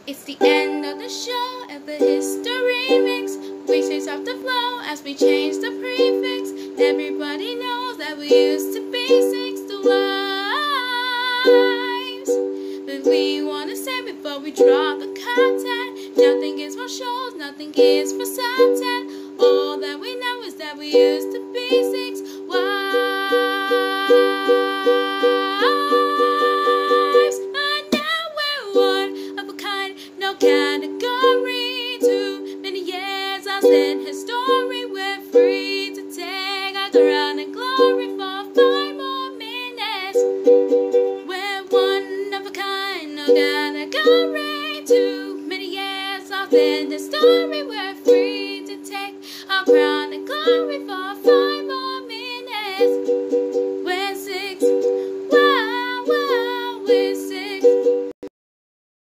It's the end of the show, and the history mix. We switch off the flow as we change the prefix. Everybody knows that we used to be 6 to wives, but we wanna say before we drop the content, nothing is for shows, nothing is for sunset. All that we know is that we used to be 6 wives, but now we're one of a kind, no category. Too many years lost in history. We're free to take our crown and glory for 5 more minutes. We're one of a kind, no category. Too many years lost in history. We're free to take our crown and glory for 5 more minutes.